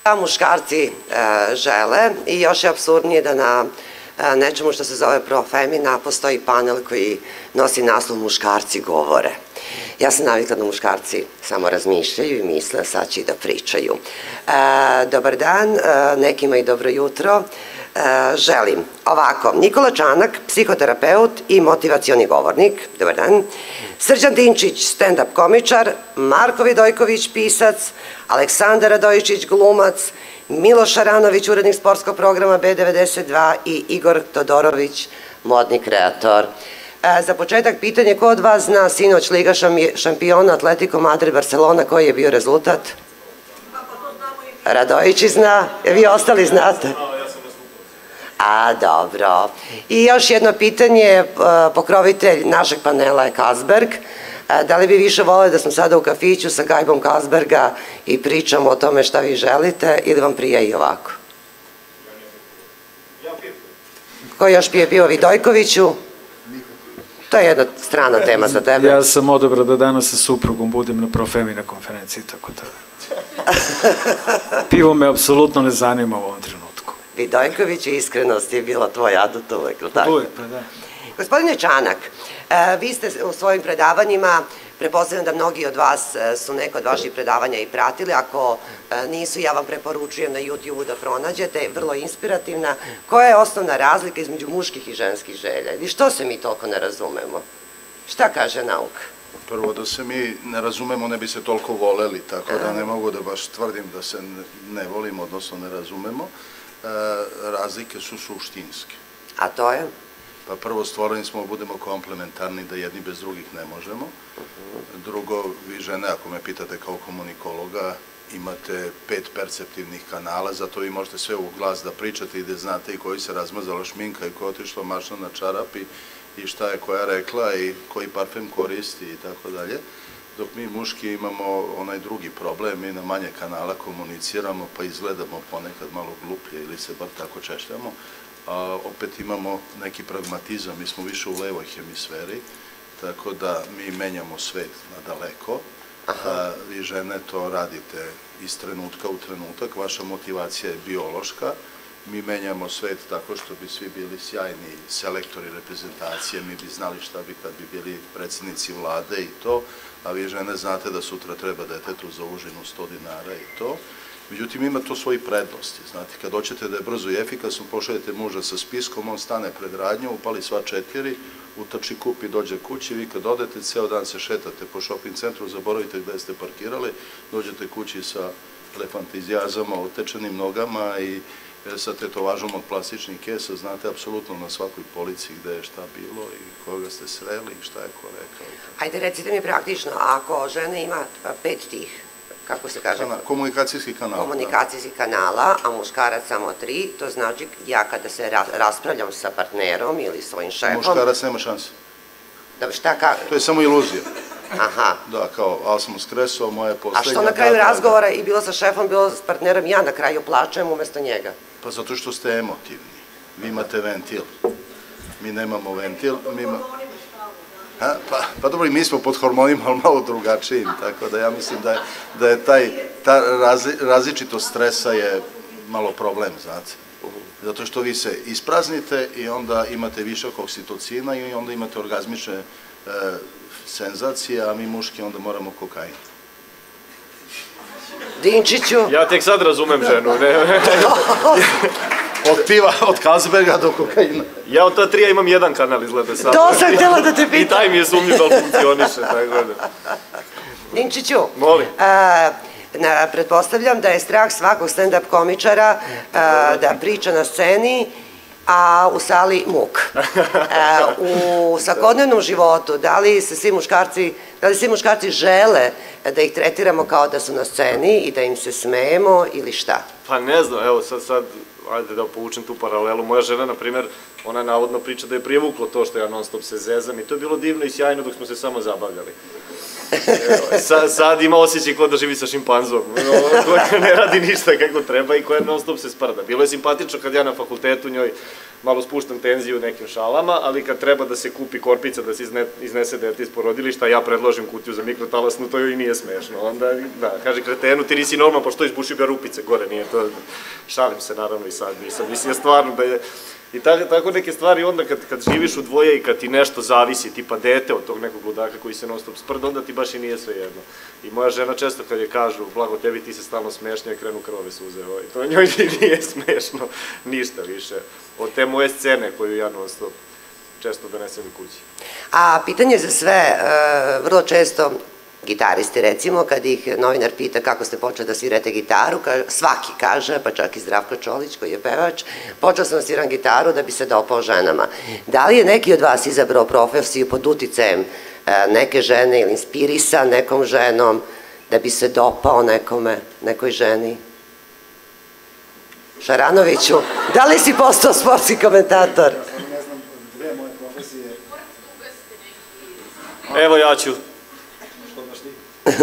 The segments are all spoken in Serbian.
Muškarci žele i još je apsurdnije da na nečemu što se zove Profemina postoji panel koji nosi naslov Muškarci govore. Ja sam navikla da muškarci samo razmišljaju i misle, sad će i da pričaju. Dobar dan, nekima i dobro jutro. Želim ovako, Nikola Čanak, psihoterapeut i motivacioni govornik, dobar dan, Srđan Dinčić, stand-up komičar, Marko Vidojković, pisac, Aleksandar Radojičić, glumac, Miloš Aranović, urednik sportskog programa B92 i Igor Todorović, modni kreator. Za početak pitanje, ko od vas zna sinoć Liga šampiona Atletico Madrid Barcelona, koji je bio rezultat? Radojičić zna, vi ostali znate? A, dobro. I još jedno pitanje, pokrovitelj našeg panela je Carlsberg. Da li bi više voleli da smo sada u kafiću sa gajbom Carlsberga i pričamo o tome šta vi želite ili vam prija i ovako? Ko još pije pivo? Vidojkoviću? To je jedna strana tema za tebe. Ja sam odabrao da danas sa suprugom budem na Profemina konferenciji, tako da... Pivo me apsolutno ne zanima u ovom trenutku. Vidojković, iskrenost je bila tvoj adut uvek, ili tako? Uvek, pa da. Gospodine Čanak, vi ste u svojim predavanjima, prepostavljam da mnogi od vas su neko od vaših predavanja i pratili, ako nisu, ja vam preporučujem na YouTube-u da pronađete, vrlo inspirativna. Koja je osnovna razlika između muških i ženskih želja? Ili što se mi toliko ne razumemo? Šta kaže nauka? Prvo, da se mi ne razumemo, ne bi se toliko voleli, tako da ne mogu da baš tvrdim da se ne volimo, odnosno ne razumemo. Razlike su suštinske. A to je? Pa prvo, stvoreni smo da budemo komplementarni, da jedni bez drugih ne možemo. Drugo, vi žene, ako me pitate kao komunikologa, imate 5 perceptivnih kanala, zato vi možete sve u glas da pričate i da znate i koji se razmazala šminka i koja je otišla mašna na čarap i šta je koja rekla i koji parfem koristi i tako dalje. Dok mi muški imamo onaj drugi problem, mi na manje kanala komuniciramo pa izgledamo ponekad malo gluplje ili se bar tako češljamo, a opet imamo neki pragmatizam, mi smo više u levoj hemisferi, tako da mi menjamo svet na daleko. Vi žene to radite iz trenutka u trenutak, vaša motivacija je biološka, mi menjamo svet tako što bi svi bili sjajni selektori reprezentacije, mi bi znali šta bi kad bi bili predsjednici vlade i to, a vi žene znate da sutra treba detetu za užinu 100 dinara i to. Međutim, ima to svoji prednosti, znate, kad hoćete da je brzo i efikasno, pošaljete muža sa spiskom, on stane pred radnjom, upali sva 4, utrči, kupi, dođe kući, vi kad odete, ceo dan se šetate po shopping centru, zaboravite gde ste parkirali, dođete kući sa elefantizijazama, otečenim nogama i sa tetovažom od plastičnih kesa, znate apsolutno na svakoj polici gde je šta bilo i koga ste sreli i šta je ko rekao. Ajde, recite mi praktično, ako žena ima 5 tih, kako se kaže? Komunikacijski kanal. Komunikacijski kanala, a muškarac samo 3, to znači ja kada se raspravljam sa partnerom ili svojim šefom... Muškarac nema šanse. Da, šta kao... To je samo iluzija. Aha. Da, kao, ali sam skresao, moje poslednje... A što na kraju razgovora i bilo sa šefom, bilo s partnerom, ja na kraju plačem umesto njega? Pa zato što ste emotivni. Vi imate ventil. Mi nemamo ventil, mi imamo... Pa dobro, i mi smo pod hormonima, ali malo drugačijim, tako da ja mislim da je ta različitost stresa je malo problem, znate. Zato što vi se ispraznite i onda imate višak oksitocina i onda imate orgazmične senzacije, a mi muški onda moramo kokain. Dinčiću? Ja tek sad razumem ženu, ne? Od piva, od Carlsberga do kokaina. Ja od ta 3 imam jedan kanal, izgleda sad. To sam htjela da te pitam. I taj mi je sumnjiv da funkcioniše, tako da. Dinčiću, molim. Pretpostavljam da je strah svakog stand-up komičara da priča na sceni, a u sali muk. U svakodnevnom životu, da li svi muškarci žele da ih tretiramo kao da su na sceni i da im se smejemo ili šta? Pa ne znam, evo sad, ajde da povučem tu paralelu. Moja žena, na primjer, ona navodno priča da je privuklo to što ja non stop se zezam i to je bilo divno i sjajno dok smo se samo zabavljali. Sad ima osjećaj kao da živi sa šimpanzom, koja ne radi ništa kako treba i koja non stop se sprda. Bilo je simpatično kad ja na fakultetu njoj malo spuštam tenziju nekim šalama, ali kad treba da se kupi korpica, da se iznese dete iz porodilišta, ja predložim kutiju za mikrotalasnu, to joj i nije smešno. Onda, da, kaže kretenu, ti nisi normalan, pa što izbušio ga rupice gore, nije to... Šalim se naravno i sad nisam, mislim stvarno da je... I tako neke stvari onda kad živiš u dvoje i kad ti nešto zavisi, tipa dete od tog nekog ludaka koji se non stop sprda, onda ti baš i nije sve jedno. I moja žena često kad je kažu, blago tebi ti se stalno smešnja i krenu krvave suze, to njoj nije smešno ništa više. Od te moje scene koju ja non stop često donesem u kući. A pitanje za sve, vrlo često gitaristi recimo, kad ih novinar pita kako ste počeli da svirate gitaru, svaki kaže, pa čak i Zdravko Čolić koji je pevač, počeo sam da sviram gitaru da bi se dopao ženama. Da li je neki od vas izabrao profesiju pod uticajem neke žene ili inspirisan nekom ženom da bi se dopao nekoj ženi? Šaranoviću, da li si postao sportski komentator? Ne znam, dve moje profesije. Evo ja ću. Što baš ti?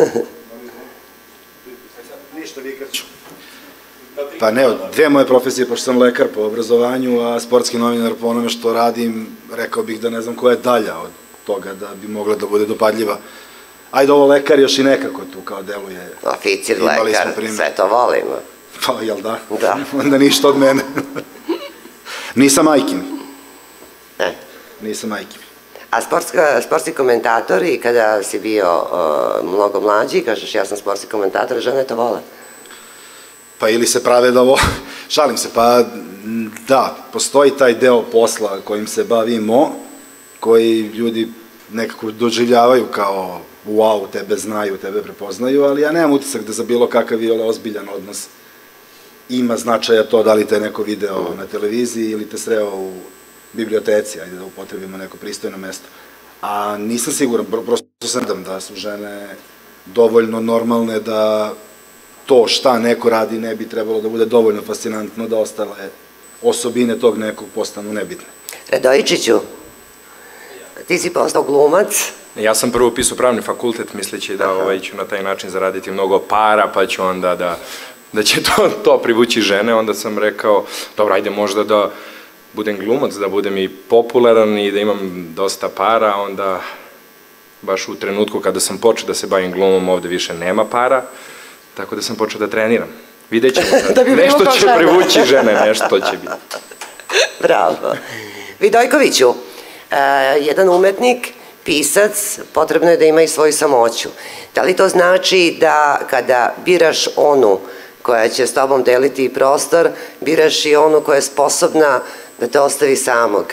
Ništa, vikrat ću. Pa ne, dve moje profesije, pošto sam lekar po obrazovanju, a sportski novinar po onome što radim, rekao bih da ne znam koja je dalja od toga da bi mogla da bude dopadljiva. Ajde, ovo lekar još i nekako tu kao deluje. Oficir, lekar, sve to volimo. Pa, jel da? Da. Onda ništa od mene. Nisam majkin. Nisam majkin. A sportski komentatori, kada si bio mnogo mlađi, kažeš ja sam sportski komentator, žene to vole? Pa ili se prave da ovo, šalim se, pa da, postoji taj deo posla kojim se bavimo, koji ljudi nekako doživljavaju kao wow, tebe znaju, tebe prepoznaju, ali ja nemam utisak da za bilo kakav i ozbiljan odnos ima značaja to da li te neko video na televiziji ili te sreo u biblioteci, ajde da upotrebimo neko pristojno mesto. A nisam siguran, prosto sam da su žene dovoljno normalne da to šta neko radi ne bi trebalo da bude dovoljno fascinantno da ostale osobine tog nekog postanu nebitne. Radojičiću, ti si postao glumac. Ja sam prvo upisao pravni fakultet misleći da ću na taj način zaraditi mnogo para, pa ću onda da će to privući žene, onda sam rekao, dobro, ajde možda da budem glumac, da budem i popularan i da imam dosta para, onda baš u trenutku kada sam počeo da se bavim glumom ovde više nema para, tako da sam počeo da treniram. Vidjet ćemo sad, nešto će privući žene, nešto će biti. Bravo. Vidojkoviću, jedan umetnik, pisac, potrebno je da ima i svoju samoću. Da li to znači da kada biraš onu koja će s tobom deliti prostor, biraš i onu koja je sposobna da te ostavi samog?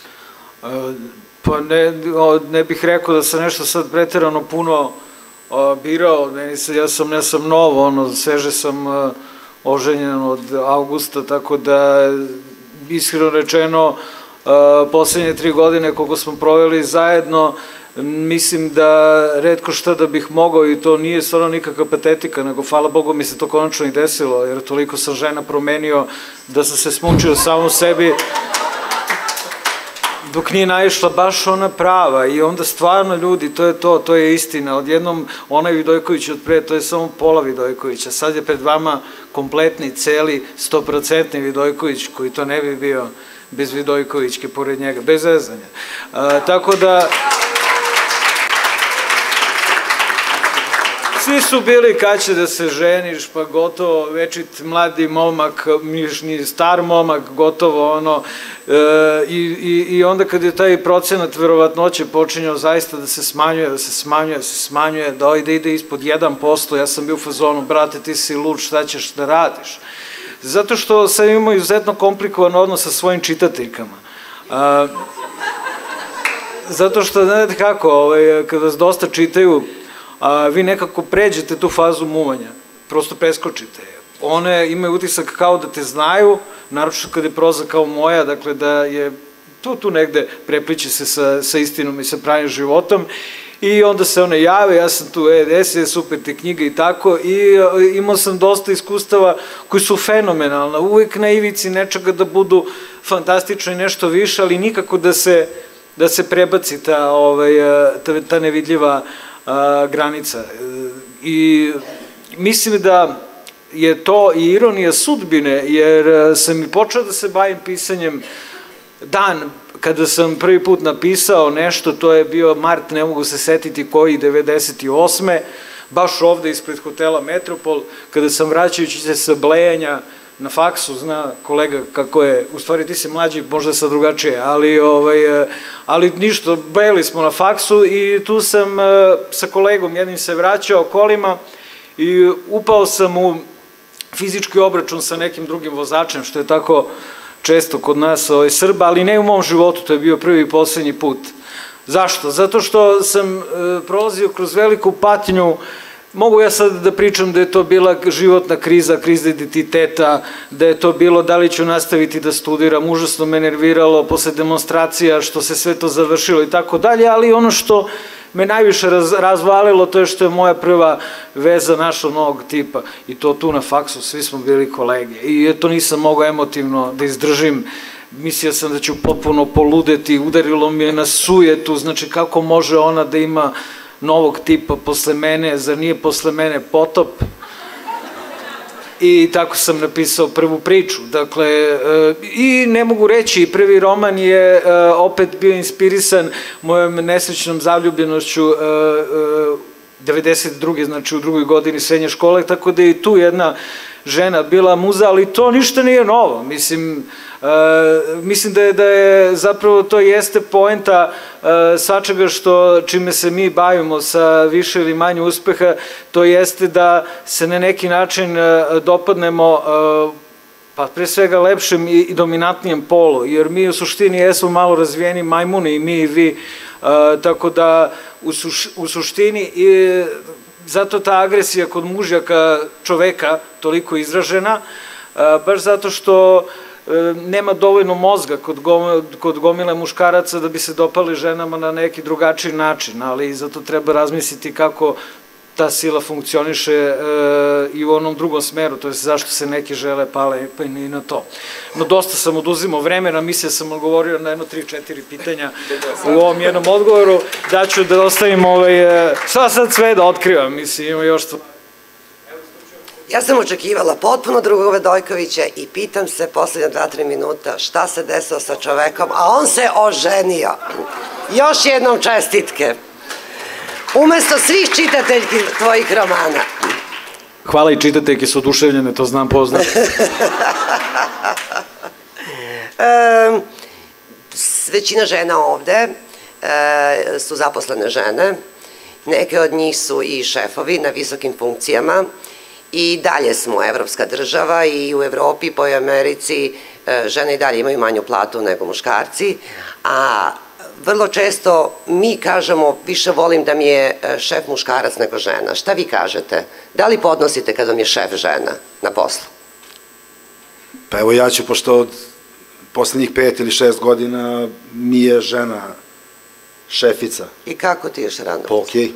Pa ne bih rekao da sam nešto sad preterano puno birao, ja sam novo, sveže sam oženjen od avgusta, tako da iskreno rečeno poslednje 3 godine koliko smo proveli zajedno, mislim da retko šta da bih mogao i to nije stvarno nikakva patetika, nego hvala Bogu mi se to konačno i desilo, jer toliko sam žena promenio da sam se smučio samo u sebi dok nije naišla baš ona prava i onda stvarno ljudi, to je istina, odjednom onaj Vidojković od pre, to je samo pola Vidojkovića, sad je pred vama kompletni, celi, 100% Vidojković koji to ne bi bio bez Vidojkovićke pored njega, bez zezanja. Tako da svi su bili kad će da se ženiš, pa gotovo, večit mladi momak, ni star momak, gotovo ono, i onda kad je taj procenat verovatnoće počinjao zaista da se smanjuje, da ide ispod 1%, ja sam bio u fazonu, brate, ti si lud, šta ćeš da radiš? Zato što sam imao izuzetno komplikovan odnos sa svojim čitateljkama. Zato što, znate kako, kad vas dosta čitaju, vi nekako pređete tu fazu muvanja, prosto preskočite. One imaju utisak kao da te znaju, naročito kada je proza kao moja, dakle da je tu negde prepliče se sa istinom i sa pravim životom i onda se one jave, ja sam tu, desi, super te knjiga i tako i imao sam dosta iskustava koji su fenomenalna, uvek na ivici nečega da budu fantastično i nešto više, ali nikako da se prebaci ta nevidljiva granica. I mislim da je to i ironija sudbine, jer sam i počeo da se bavim pisanjem dan kada sam prvi put napisao nešto, to je bio mart, ne mogu se setiti koji, 98. Baš ovde ispred hotela Metropol, kada sam vraćajući se sa blejanja na faksu, zna kolega kako je, u stvari ti si mlađi, možda sad drugačije, ali ništa, blejali smo na faksu i tu sam sa kolegom jednim se vraćao kolima i upao sam u fizički obračun sa nekim drugim vozačem, što je tako često kod nas Srba, ali ne u mom životu, to je bio prvi i poslednji put. Zašto? Zato što sam prolazio kroz veliku patnju. Mogu ja sad da pričam da je to bila životna kriza, kriza identiteta, da je to bilo da li ću nastaviti da studiram, užasno me nerviralo posle demonstracija što se sve to završilo i tako dalje, ali ono što me najviše razvalilo to je što je moja prva veza našla novog tipa i to tu na faksu, svi smo bili kolege i to nisam mogao emotivno da izdržim. Mislio sam da ću potpuno poludeti, udarilo mi je na sujetu, znači kako može ona da ima novog tipa posle mene, zar nije posle mene potop? I tako sam napisao prvu priču, dakle, i ne mogu reći, prvi roman je opet bio inspirisan mojom nesrećnom zaljubljenošću 92. znači u drugoj godini srednje škole, tako da je i tu jedna žena bila muza, ali to ništa nije novo, mislim da je zapravo to jeste poenta svačega čime se mi bavimo sa više ili manje uspeha, to jeste da se na neki način dopadnemo pa pre svega lepšem i dominantnijem polu, jer mi u suštini jesmo malo razvijeni majmuni i mi i vi, tako da u suštini zato ta agresija kod mužjaka čoveka toliko izražena, baš zato što nema dovoljno mozga kod gomile muškaraca da bi se dopali ženama na neki drugačiji način, ali zato treba razmisliti kako ta sila funkcioniše i u onom drugom smeru, to je zašto se neki žele pale pa i na to. No dosta sam oduzimao vremena, mislio sam odgovorio na jedno 3-4 pitanja u ovom jednom odgovoru, da ću da ostavim sad sve da otkrivam, mislim ima još to. Ja sam očekivala potpuno drugog Vedojkovića i pitam se poslednja 2-3 minuta šta se desilo sa čovekom, a on se oženio. Još jednom čestitke. Umesto svih čitateljki tvojih romana. Hvala i čitateljke su oduševljene, to znam poznat. Većina žena ovde su zaposlene žene, neke od njih su i šefovi na visokim funkcijama i dalje smo evropska država i u Evropi pa i u Americi žene i dalje imaju manju platu nego muškarci, a vrlo često mi kažemo više volim da mi je šef muškarac nego žena. Šta vi kažete? Da li podnosite kada vam je šef žena na poslu? Pa evo ja ću, pošto od poslednjih 5 ili 6 godina mi je žena šefica. I kako ti još rano? Pa okej.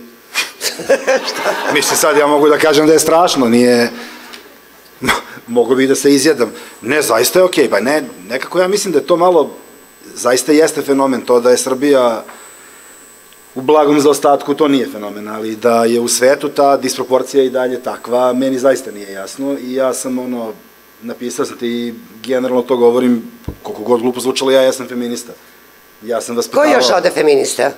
Mislim sad ja mogu da kažem da je strašno, nije... Mogu bi da se izjedam. Ne, zaista je okej, pa ne, nekako ja mislim da je to malo... Zaista jeste fenomen to da je Srbija u blagom zaostatku, to nije fenomen, ali da je u svetu ta disproporcija i dalje takva, meni zaista nije jasno i ja sam napisao sam ti i generalno to govorim, koliko god glupo zvučalo, ja jesam feminista. Ja sam vaspitavao... Ko je još ovde feminista?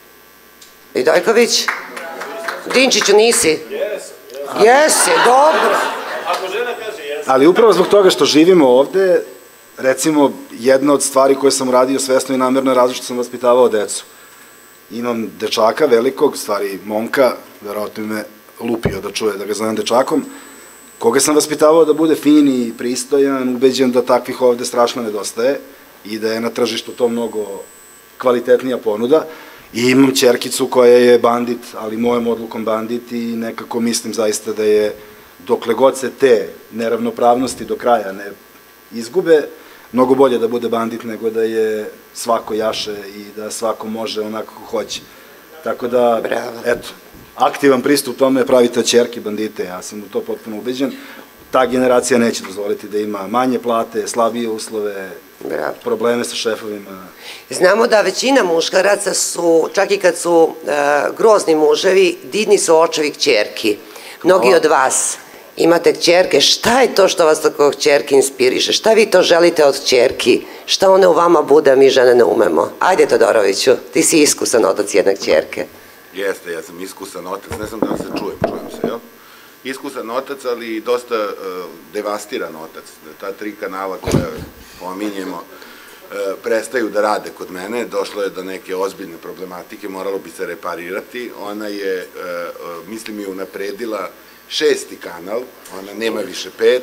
Vidojković? Dinčiću nisi? Jesi, dobro. Ako žena kaže jesi. Ali upravo zbog toga što živimo ovde, recimo, jedna od stvari koje sam uradio svesno i namerno je različito sam vaspitavao decu. Imam dečaka velikog, stvari momka, verovatno me lupio da čuje da ga zovem dečakom, koga sam vaspitavao da bude fin i pristojan, ubeđen da takvih ovde strašno nedostaje i da je na tržištu to mnogo kvalitetnija ponuda. I imam ćerkicu koja je bandit, ali mojom odlukom bandit i nekako mislim zaista da je dokle god se te neravnopravnosti do kraja ne izgube, mnogo bolje da bude bandit nego da je svako jaše i da svako može onako kako hoće. Tako da, eto, aktivan pristup tome pravite od ćerke bandite, ja sam u to potpuno ubeđen. Ta generacija neće dozvoliti da ima manje plate, slabije uslove, probleme sa šefovima. Znamo da većina muškaraca su, čak i kad su grozni muževi, divni su očevi kćerki. Mnogi od vas imate kćerke, šta je to što vas tako kćerki inspiriše? Šta vi to želite od kćerki? Šta one u vama bude, a mi žene ne umemo? Ajde, Todoroviću, ti si iskusan otac jedne kćerke. Jeste, ja sam iskusan otac, ne znam da vam se čujem se, jel? Iskusan otac, ali i dosta devastiran otac. Ta 3 kanala koja pominjemo prestaju da rade kod mene, došlo je do neke ozbiljne problematike, moralo bi se reparirati. Ona je, mislim, i unapredila 6. kanal, ona nema više 5,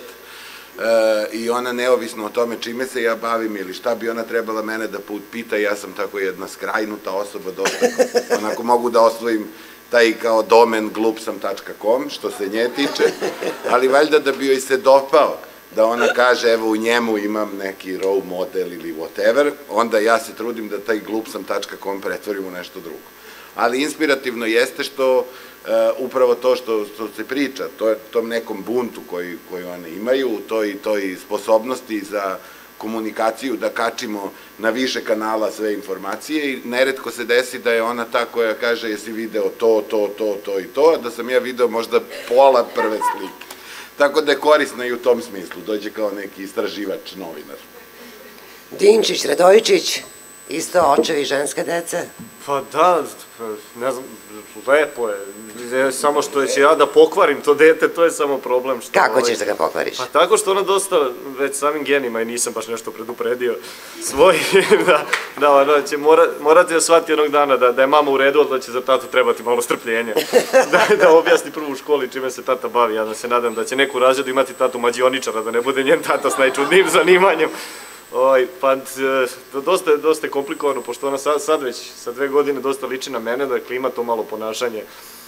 i ona neovisno o tome čime se ja bavim ili šta bi ona trebala mene da pita, ja sam tako jedna skrajnuta osoba, dosta, onako mogu da osvojim taj kao domen glupsam.com, što se nje tiče, ali valjda da bi joj se dopao da ona kaže, evo u njemu imam neki role model ili whatever, onda ja se trudim da taj glupsam.com pretvorim u nešto drugo. Ali inspirativno jeste što upravo to što se priča, tom nekom buntu koji one imaju, toj sposobnosti za komunikaciju, da kačimo na više kanala sve informacije i neretko se desi da je ona ta koja kaže jesi video to i to, a da sam ja video možda pola prve slike. Tako da je korisna i u tom smislu, dođe kao neki istraživač, novinar. Dinčić, Radojičić, isto očevi ženske dece? Pa da, ne znam, lepo je, samo što će ja da pokvarim to dete, to je samo problem. Kako ćeš da ga pokvariš? Pa tako što ona dosta, već samim genima i nisam baš nešto predupredio svoj, da će morati da shvati jednog dana da je mama u redu, ali da će za tatu trebati malo strpljenja, da objasni prvo u školi čime se tata bavi, ja da se nadam da će neku razredu imati tatu mađioničara, da ne bude njen tata s najčudnijim zanimanjem. Pa dosta je komplikovano, pošto ona sad već sa 2 godine dosta liči na mene, dakle ima to malo ponašanje,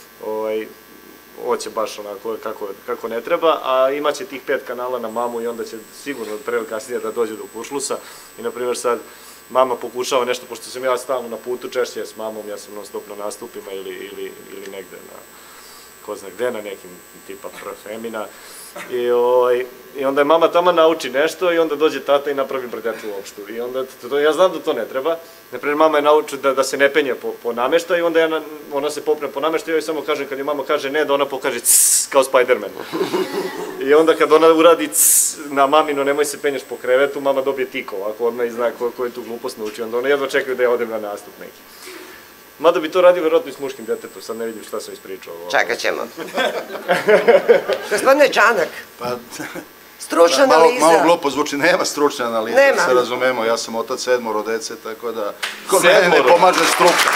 hoće baš onako kako ne treba, a imaće tih 5 kanala na mamu i onda će sigurno pre ili kasnije da dođe do kuršlusa i na primjer sad mama pokušava nešto, pošto sam ja stalno na putu, češće s mamom, ja sam non stop na nastupima ili negde na ko zna gde, na nekim tipa Femina. I onda je mama tamo nauči nešto i onda dođe tata i napravi brdetu uopštu. I onda, ja znam da to ne treba. Naprimjer, mama je nauči da se ne penje po namešta i onda ona se popne po namešta i joj samo kažem, kad joj mama kaže ne, da ona pokaže css, kao Spider-Man. I onda kad ona uradi css na mamino, nemoj se penješ po krevetu, mama dobije tiko, ako odmah i zna koju tu glupost nauči. Onda ona jedva čekaju da ja odem na nastup neki. Mada bi to radio verovatno i s muškim detetom, sad ne vidim šta sam ispričao. Čekat ćemo. Gospodine Čanak, stručna Malo analiza. glupo zvuči, nema stručne analize, da se razumemo, ja sam otac 7 dece, tako da ko mene ne pomaže struka.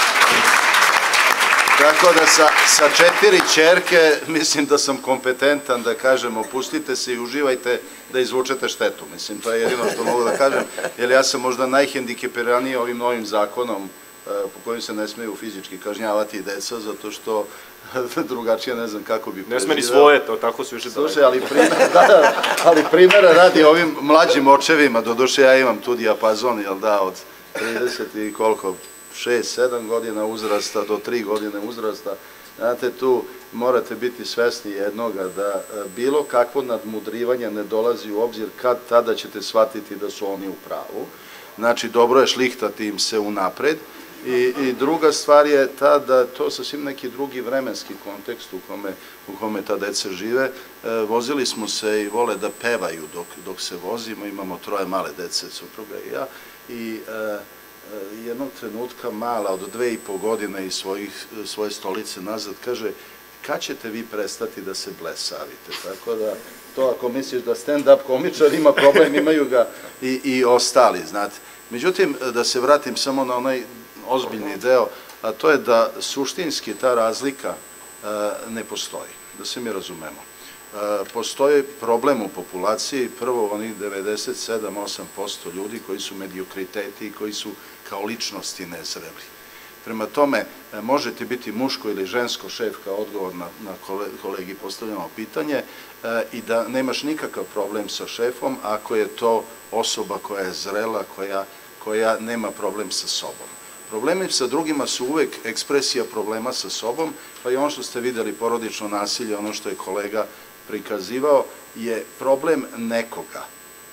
Tako da sa 4 ćerke mislim da sam kompetentan da kažem opustite se i uživajte da izvučete štetu. Mislim, to je jedino što mogu da kažem, jer ja sam možda najhendikepiraniji ovim novim zakonom po kojim se ne smeju fizički kažnjavati deca, zato što drugačije ne znam kako bi preživao. Ne sme ni svoje, to tako su više daleko. Slušaj, ali primjera radi ovim mlađim očevima, doduše ja imam tu dijapazon, jel da, od 30 i koliko, 6-7 godina uzrasta do 3 godine uzrasta, znate, tu morate biti svesni jednoga da bilo kakvo nadmudrivanje ne dolazi u obzir kad tada ćete shvatiti da su oni u pravu. Znači, dobro je šlihtati im se unapred. I druga stvar je ta da to sasvim neki drugi vremenski kontekst u kome ta deca žive. Vozili smo se i vole da pevaju dok se vozimo, imamo 3 male dece, supruga i ja, i jednog trenutka mala od 2,5 godine iz svoje stolice nazad kaže kad ćete vi prestati da se blesavite, tako da to ako misliš da stand-up komičar ima problem, imaju ga i ostali, znate. Međutim, da se vratim samo na onaj ozbiljni deo, a to je da suštinski ta razlika ne postoji, da se mi razumemo. Postoji problem u populaciji, prvo onih 97-8% ljudi koji su mediokriteti i koji su kao ličnosti nezreli. Prema tome, možete biti muško ili žensko šef kao odgovor na kolegi postavljamo pitanje i da nemaš nikakav problem sa šefom ako je to osoba koja je zrela, koja nema problem sa sobom. Problemi sa drugima su uvek ekspresija problema sa sobom, pa i ono što ste videli, porodično nasilje, ono što je kolega prikazivao, je problem nekoga.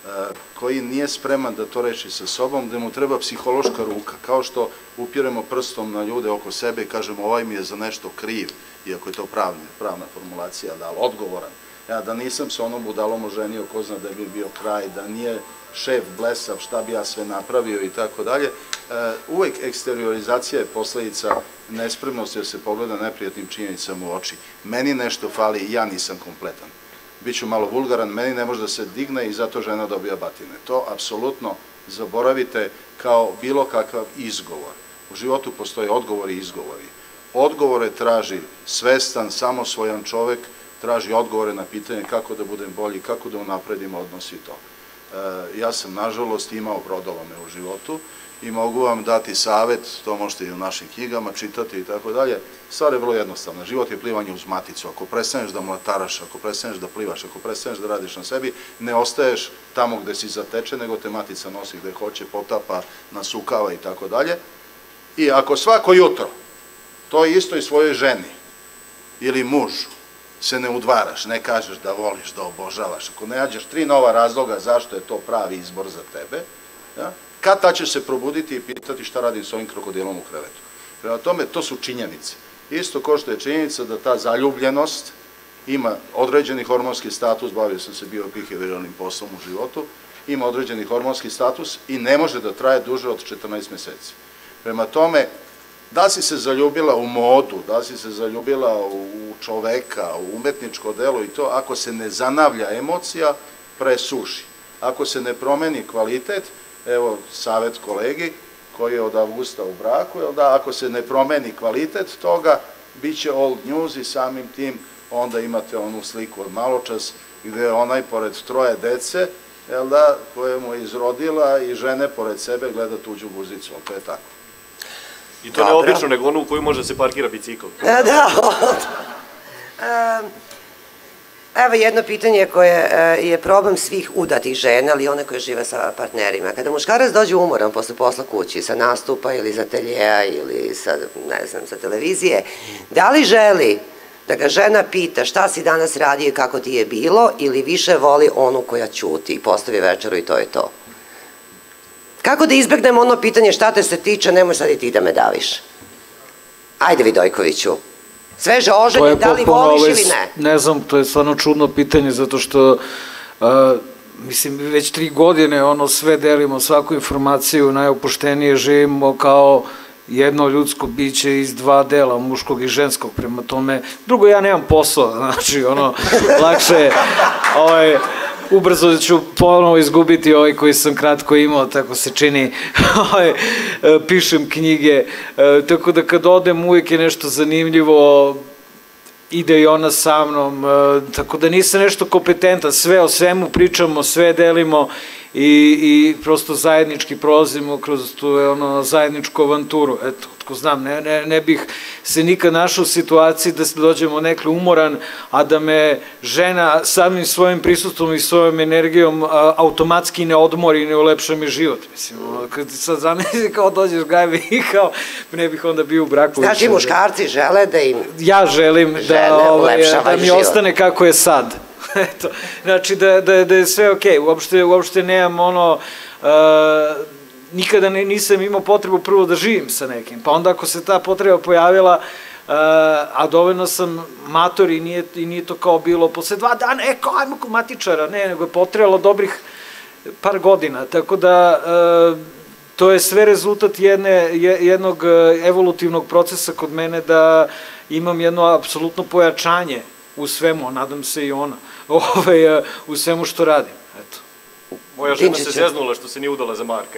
koji nije spreman da to reši sa sobom, da mu treba psihološka ruka, kao što upiremo prstom na ljude oko sebe i kažemo ovaj mi je za nešto kriv, iako je to pravna formulacija, da, ali odgovoran. Ja da nisam se onom budalom oženio, ko zna da bi bio kraj, da nije šef blesav, šta bi ja sve napravio i tako dalje. Uvek eksteriorizacija je posledica nespremnosti da se pogleda neprijatnim činjenicama u oči. Meni nešto fali i ja nisam kompletan. Biću malo vulgaran, meni ne može da se digne i zato žena dobija batine. To apsolutno zaboravite kao bilo kakav izgovor. U životu postoje odgovori i izgovori. Odgovore traži svestan, samosvojan čovek, traži odgovore na pitanje kako da budem bolji, kako da unapredim odnos i to. Ja sam, nažalost, imao brodolome u životu i mogu vam dati savet, to možete i u našim knjigama čitati i tako dalje. Stvar je vrlo jednostavna. Život je plivanje uz maticu. Ako prestaneš da mlataraš, ako prestaneš da plivaš, ako prestaneš da radiš na sebi, ne ostaješ tamo gde si zateče, nego te matica nosi gde hoće, potapa, nasukava i tako dalje. I ako svako jutro, to je isto i svojoj ženi ili mužu, se ne udvaraš, ne kažeš da voliš, da obožavaš, ako ne nađeš 3 nova razloga zašto je to pravi izbor za tebe, kad ta ćeš se probuditi i pitati šta radim s ovim krokodilom u krevetu. Prema tome, to su činjenice. Isto ko što je činjenica da ta zaljubljenost ima određeni hormonski status, bavio sam se biobehavioralnim poslom u životu, ima određeni hormonski status i ne može da traje duže od 14 meseci. Prema tome, da si se zaljubila u modu, da si se zaljubila u čoveka, u umetničko delo i to, ako se ne zanavlja emocija, presuši. Ako se ne promeni kvalitet, evo savet kolegi koji je od avgusta u braku, ako se ne promeni kvalitet toga, bit će old news i samim tim onda imate onu sliku od maločas gde je onaj pored 3 dece, koje mu je izrodila i žene pored sebe gleda tuđu guzicu, ali to je tako. I to ne obično, nego onu u koju može se parkira bicikl. Da, evo jedno pitanje koje je problem svih udatih žena, ali one koje žive sa partnerima. Kada muškarac dođe umoran posle posla kući, sa nastupa ili iz ateljeja ili sa, ne znam, sa televizije, da li želi da ga žena pita šta si danas radio i kako ti je bilo, ili više voli onu koja ćuti i postavi večeru i to je to? Kako da izbegnemo ono pitanje šta te se tiče, nemoj sad i ti da me daviš. Ajde, Vidojkoviću. Sveže oženje, da li voliš ili ne? Ne znam, to je stvarno čudno pitanje, zato što, mislim, već 3 godine sve delimo, svaku informaciju, najopuštenije živimo kao jedno ljudsko biće iz 2 dela, muškog i ženskog, prema tome. Drugo, ja nemam posao, znači, lakše, ubrzo ću ponovo izgubiti ovaj koji sam kratko imao, tako se čini, pišem knjige, tako da kad odem uvijek je nešto zanimljivo, ide i ona sa mnom, tako da nisam nešto kompetentan, sve o svemu pričamo, sve delimo i prosto zajednički prolazimo kroz tu zajedničku avanturu, eto, tko znam, ne bih se nikad našao u situaciji da se dođemo nekle umoran, a da me žena samim svojim prisustvom i svojom energijom automatski ne odmori i ne ulepša mi život, mislim, kad sad zamisli kao dođeš gajbe i kao, ne bih onda bio u braku. Znači, muškarci žele da im ja želim da mi ostane kako je sad. Eto, znači da je sve okej, uopšte nemam nikada nisam imao potrebu prvo da živim sa nekim, pa onda ako se ta potreba pojavila, a dovoljno sam mator i nije to kao bilo posle 2 dana, kao ajmo kod matičara, ne, nego je potrebalo dobrih par godina, tako da to je sve rezultat jednog evolutivnog procesa kod mene da imam jedno apsolutno pojačanje u svemu, nadam se i ona, u svemu što radim, eto. Moja žena se zeznula što se nije udala za Marka,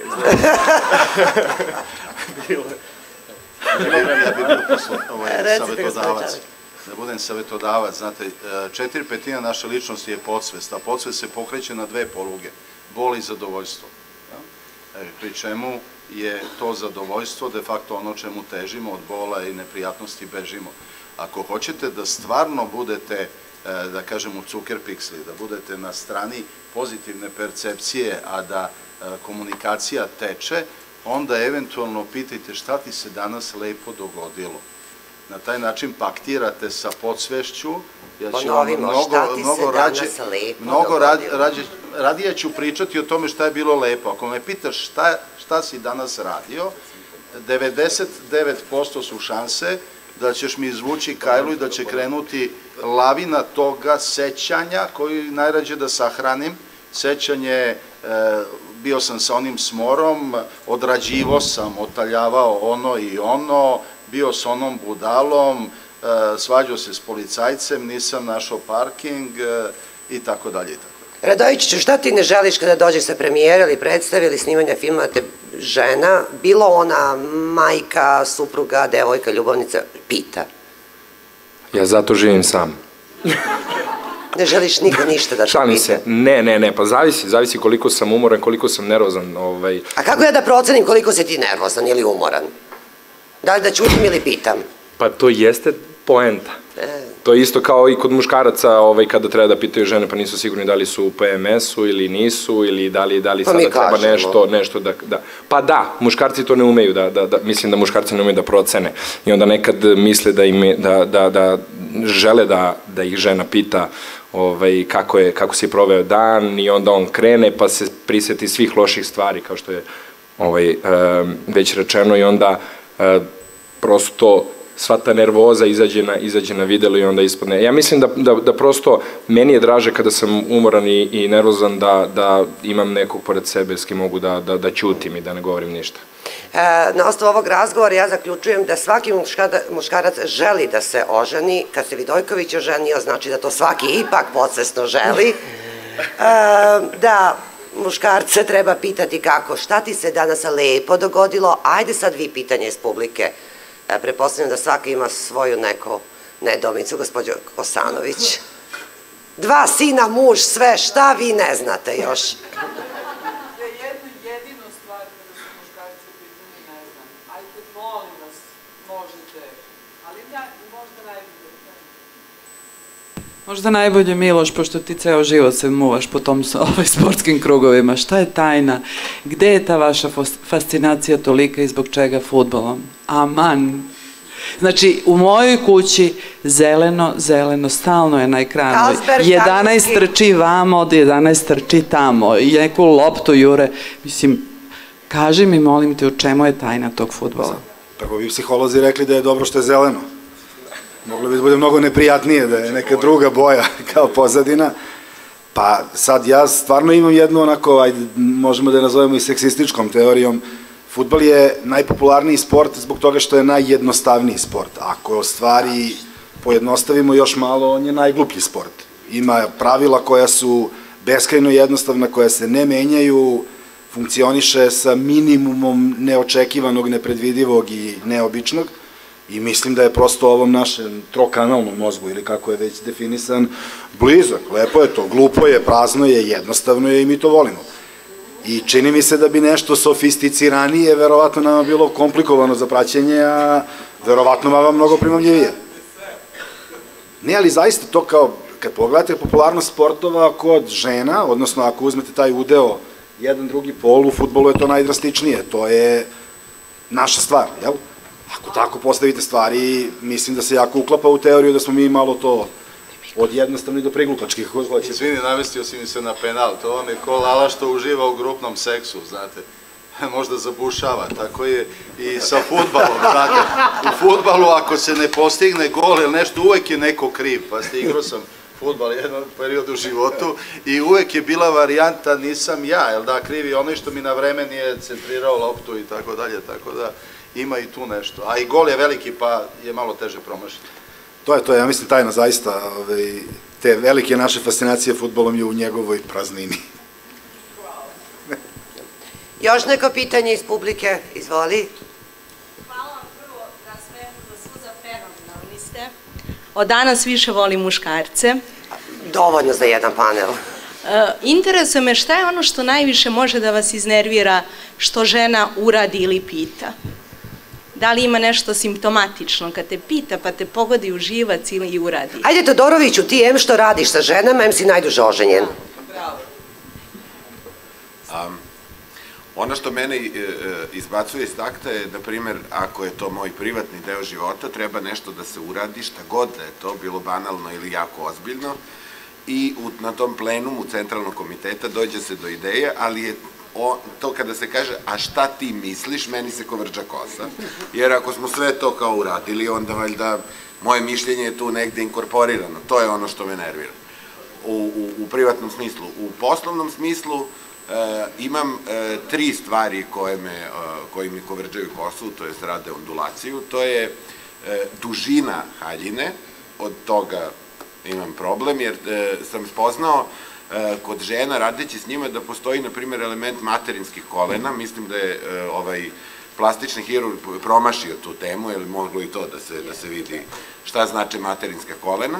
Bilo je. Ja bih bio savjetodavac. Da budem savjetodavac, znate, 4/5 naše ličnosti je podsvest, a podsvest se pokreće na 2 poluge, bol i zadovoljstvo. Pri čemu je to zadovoljstvo de facto ono čemu težimo, od bola i neprijatnosti bežimo. Ako hoćete da stvarno budete, da kažem, u cukerpiksli, da budete na strani pozitivne percepcije, a da komunikacija teče, onda eventualno pitajte šta ti se danas lepo dogodilo. Na taj način paktirate sa podsvešću. Ponovimo, šta ti se danas lepo dogodilo? radije ću pričati o tome šta je bilo lepo. Ako me pitaš šta si danas radio, 99% su šanse da ćeš mi izvući kajlu i da će krenuti lavina toga sećanja koju najrađe da sahranim. Sećanje, bio sam sa onim smorom, odrađivo sam, otaljavao ono i ono, bio s onom budalom, svađao se s policajcem, nisam našao parking i tako dalje i tako dalje. Radojičiću, šta ti ne želiš kada dođeš sa premijera ili predstave ili snimanja filma da te žena, bilo ona majka, supruga, devojka, ljubavnica, pita? Ja zato živim sam. Ne želiš niko ništa da te pita? Šalim se, ne, pa zavisi koliko sam umoran, koliko sam nervozan. A kako ja da procenim koliko si ti nervozan ili umoran? Da li da ćutim ili pitam? Pa to jeste poenta. To je isto kao i kod muškaraca kada treba da pitaju žene pa nisu sigurni da li su u PMS-u ili nisu ili da li sada treba nešto da... Pa da, muškarci to ne umeju, mislim da muškarci ne umeju da procene i onda nekad misle da žele da ih žena pita kako si proveo dan i onda on krene pa se priseti svih loših stvari kao što je već rečeno i onda prosto sva ta nervoza izađe na videlo i onda ispadne. Ja mislim da prosto meni je draže kada sam umoran i nervozan da imam nekog pored sebe s kim mogu da ćutim i da ne govorim ništa. Na osnovu ovog razgovora ja zaključujem da svaki muškarac želi da se oženi. Kad se Vidojković oženio, znači da to svaki ipak podsvesno želi. Da muškarce treba pitati kako, šta ti se danas lepo dogodilo, ajde sad vi pitanje iz publike. Pretpostavljam da svaki ima svoju neku nedoumicu, gospođo Kosanović. 2 sina, muž, sve, šta vi ne znate još? Jednu jedinu stvar kada su muškarci u pitanju ne znam. Ajde, molim vas, možete, ali možda najbolje. Možda najbolje, Miloš, pošto ti ceo život se muvaš po tom sportskim krugovima. Šta je tajna? Gde je ta vaša fascinacija tolika i zbog čega fudbalom? Aman. Znači, u mojoj kući zeleno, stalno je na ekranu. 11 trči vamo, 11 trči tamo. I neku loptu jure. Mislim, kaži mi, molim te, u čemu je tajna tog fudbala? Prvo bi psiholozi rekli da je dobro što je zeleno. Moglo bi da bude mnogo neprijatnije, da je neka druga boja kao pozadina. Pa sad ja stvarno imam jednu onako, ajde, možemo da je nazovemo i seksističkom teorijom. Fudbal je najpopularniji sport zbog toga što je najjednostavniji sport. Ako stvari pojednostavimo još malo, on je najgluplji sport. Ima pravila koja su beskrajno jednostavna, koja se ne menjaju, funkcioniše sa minimumom neočekivanog, nepredvidivog i neobičnog. I mislim da je prosto ovom našem trokanalnom mozgu, ili kako je već definisan, blizak. Lepo je to, glupo je, prazno je, jednostavno je i mi to volimo. I čini mi se da bi nešto sofisticiranije verovatno nama bilo komplikovano za praćenje, a verovatno vam mnogo primamljivije. Ne, ali zaista to kao, kad pogledate popularnost sportova kod žena, odnosno ako uzmete taj udeo jedan, drugi pol, u fudbalu je to najdrastičnije, to je naša stvar, jel? Ako tako postavite stvari, mislim da se jako uklapa u teoriju da smo mi malo to od jednostavni do priglupački, kako hoćete. Izvini, namestio si mi se na penal, to on je ko lala što uživa u grupnom seksu, znate, možda zabušava, tako je i sa fudbalom, znate, u fudbalu ako se ne postigne gol ili nešto, uvek je neko kriv, pa ste igrao sam fudbal jedan period u životu i uvek je bila varijanta nisam ja, jel da, kriv je onaj što mi na vreme nije centrirao loptu i tako dalje, tako da ima i tu nešto, a i gol je veliki pa je malo teže promašiti. To je, ja mislim, tajna zaista, te velike naše fascinacije fudbalom je u njegovoj praznini. Još neko pitanje iz publike, izvoli. Hvala vam prvo na svemu, da su za fenomenalni ste. Od danas više volim muškarce. Dovoljno za jedan panel. Interesuje me šta je ono što najviše može da vas iznervira što žena uradi ili pita? Da li ima nešto simptomatično kad te pita pa te pogodi u živac ili uradi? Ajde, Todoroviću, ti em što radiš sa ženama, em si najduže oženjen. Bravo. Ono što mene izbacuje iz takta je, na primjer, ako je to moj privatni deo života, treba nešto da se uradi, šta god da je to, bilo banalno ili jako ozbiljno, i na tom plenumu centralnog komiteta dođe se do ideje, ali je to kada se kaže, a šta ti misliš, meni se kovrđa kosa. Jer ako smo sve to kao uradili, onda valjda moje mišljenje je tu negde inkorporirano. To je ono što me nervira. U privatnom smislu. U poslovnom smislu imam 3 stvari koje mi kovrđaju kosu, to je rade ondulaciju. To je dužina haljine, od toga imam problem, jer sam spoznao kod žena, radeći s njima, da postoji, na primjer, element materinskih kolena. Mislim da je plastični hirurg promašio tu temu, jer moglo i to da se vidi šta znače materinska kolena.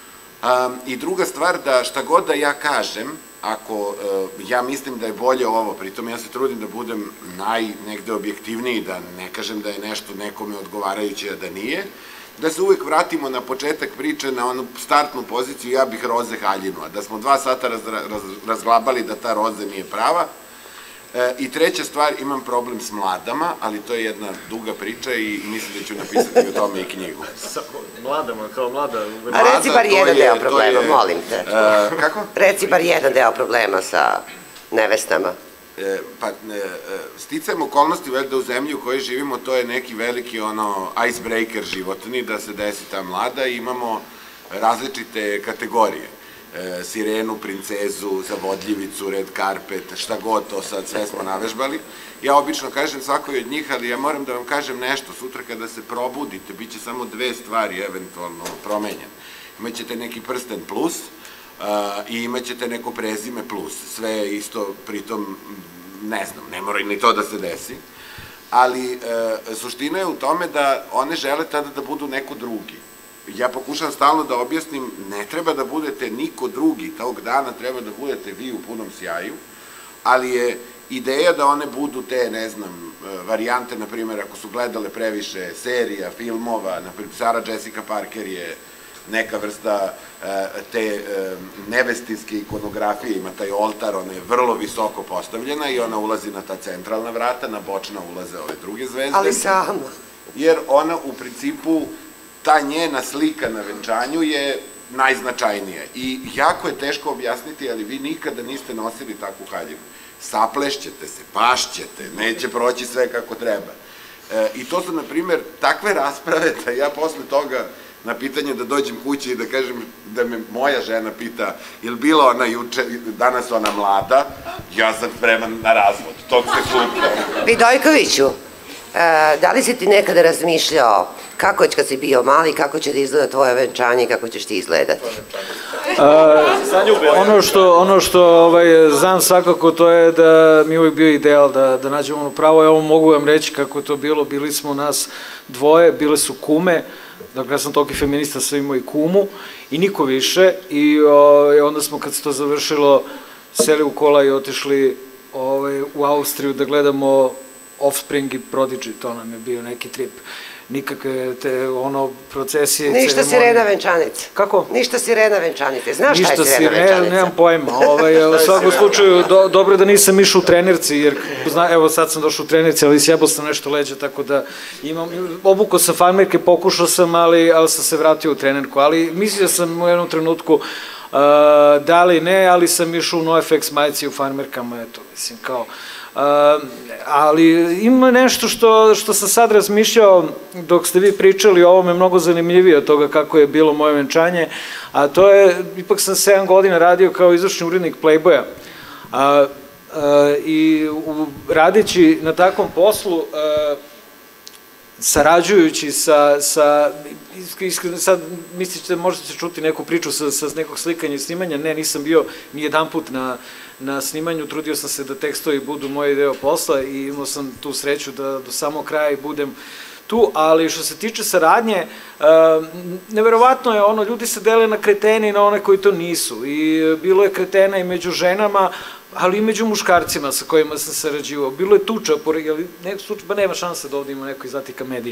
I druga stvar, da šta god da ja kažem, ako ja mislim da je bolje ovo, pritom ja se trudim da budem negde objektivniji, da ne kažem da je nešto nekome odgovarajuće, a da nije, da se uvek vratimo na početak priče, na onu startnu poziciju, ja bih roze haljinu, a da smo 2 sata razglabali da ta roze nije prava. I treća stvar, imam problem s mladama, ali to je jedna duga priča i mislim da ću napisati o tome i knjigu. Mladama, kao mlada... A reci bar jedan deo problema, molim te. Kako? Reci bar jedan deo problema sa nevestama. Pa, sticajem okolnosti, valjda u zemlji u kojoj živimo, to je neki veliki icebreaker životni, da se desi ta mlada i imamo različite kategorije. Sirenu, princezu, zavodljivicu, red carpet, šta god, to sad sve smo navežbali. Ja obično kažem svakoj od njih, ali ja moram da vam kažem nešto, sutra kada se probudite, bit će samo 2 stvari eventualno promenjene. Imaćete neki prsten plus i imaćete neko prezime plus, sve isto, pritom, ne znam, ne mora ni to da se desi, ali suština je u tome da one žele tada da budu neko drugi. Ja pokušam stalno da objasnim, ne treba da budete niko drugi, tog dana treba da budete vi u punom sjaju, ali je ideja da one budu te, ne znam, varijante, na primjer, ako su gledale previše serija, filmova, na primjer, Sarah Jessica Parker je neka vrsta te nevestinske ikonografije, ima taj oltar, ona je vrlo visoko postavljena i ona ulazi na ta centralna vrata, na bočna ulaze ove druge zvezde. Ali samo. Jer ona u principu, ta njena slika na venčanju je najznačajnija i jako je teško objasniti, ali vi nikada niste nosili takvu haljinu. Saplešćete se, pašćete, neće proći sve kako treba. I to su, na primjer, takve rasprave da ja posle toga na pitanje da dođem kući i da kažem, da me moja žena pita, je li bila ona juče, danas ona mlada, ja sam spreman na razvod, tog sekunda. Vidojkoviću, da li si ti nekada razmišljao kako će kad si bio mali, kako će da izgleda tvoje venčanje i kako ćeš ti izgledati? Ono što znam svakako, to je da mi je uvijek bio ideal da nađemo ono pravo. Evo mogu vam reći kako je to bilo. Bili smo nas 2, bile su kume. Dakle, ja sam toliki feminista, sam imao i kumu i niko više. I onda smo, kad se to završilo, seli u kola i otišli u Austriju da gledamo Offspring i Prodigy. To nam je bio neki trip. Nikakve te procesije... Ništa sirena venčanice. Kako? Ništa sirena venčanice. Znaš šta je sirena venčanica? Nemam pojma. U svakom slučaju, dobro da nisam išao u trenerci, jer evo sad sam došao u trenerci, ali sjebao sam nešto leđa, tako da obukao sam farmerke, pokušao sam, ali sam se vratio u trenerku. Ali mislio sam u jednom trenutku da li ne, ali sam išao u NoFX majici u farmerkama, eto, mislim, kao... Ali ima nešto što sam sad razmišljao dok ste vi pričali o ovome, mnogo zanimljivije od toga kako je bilo moje venčanje, a to je, ipak sam 7 godina radio kao izvršni urednik Playboya i radeći na takvom poslu, sarađujući sa sad mislite, možete se čuti neku priču sa nekog slikanja i snimanja, ne, nisam bio ni jedan put na snimanju, trudio sam se da tekstovi budu moj deo posla i imao sam tu sreću da do samog kraja budem tu, ali što se tiče saradnje, neverovatno je ono, ljudi se dele na kretene i na one koji to nisu i bilo je kretena i među ženama, ali i među muškarcima sa kojima sam sarađivao. Bilo je tuča, ba nema šanse da ovdje ima neko iz Atika medije.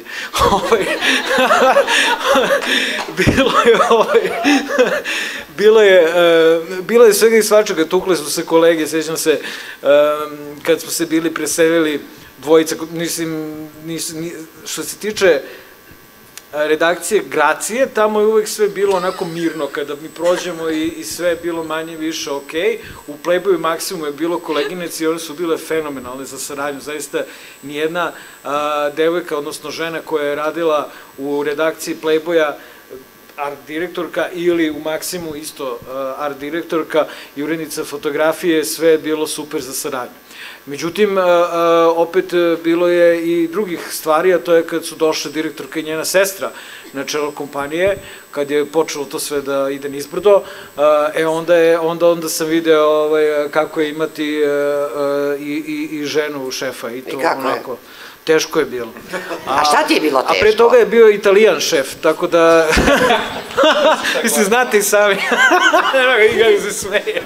Bilo je svega i svačega, tukle su se kolege, sećam se, kad smo se bili preselili dvojica, što se tiče redakcije Gracije, tamo je uvek sve bilo onako mirno, kada mi prođemo i sve je bilo manje više okej. U Playboyu Maksimu je bilo koleginici i one su bile fenomenalne za saradnju, zaista nijedna devojka, odnosno žena koja je radila u redakciji Playboya, art direktorka, ili u Maksimu isto art direktorka i urednica fotografije, sve je bilo super za saradnju. Međutim, opet bilo je i drugih stvari, a to je kad su došle direktorka i njena sestra na čelo kompanije, kad je počelo to sve da ide nizbrdo, onda sam video kako je imati i ženu šefa i to onako. Teško je bilo. A šta ti je bilo teško? A pre toga je bio Italijan šef, tako da... Mislim, znate i sami. Igali se smeje.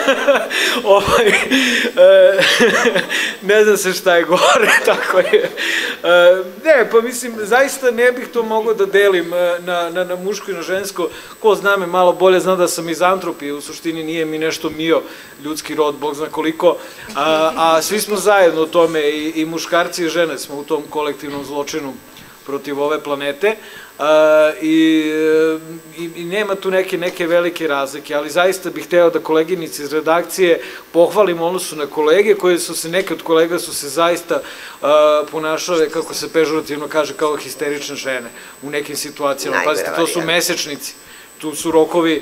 Ne zna se šta je gore, tako je. Ne, pa mislim, zaista ne bih to mogao da delim na muško i na žensko. Ko zna me malo bolje, zna da sam izantrop i u suštini nije mi nešto mio ljudski rod, Bog zna koliko. A svi smo zajedno u tome, i muškarci i žene smo u tom kolektivnom zločinu protiv ove planete i nema tu neke velike razlike, ali zaista bih hteo da koleginici iz redakcije pohvalim odnosu na kolege koje su se, neke od kolega su se zaista ponašale, kako se pežurativno kaže, kao histerične žene u nekim situacijama. Pazite, to su mesečnici. Tu su rokovi,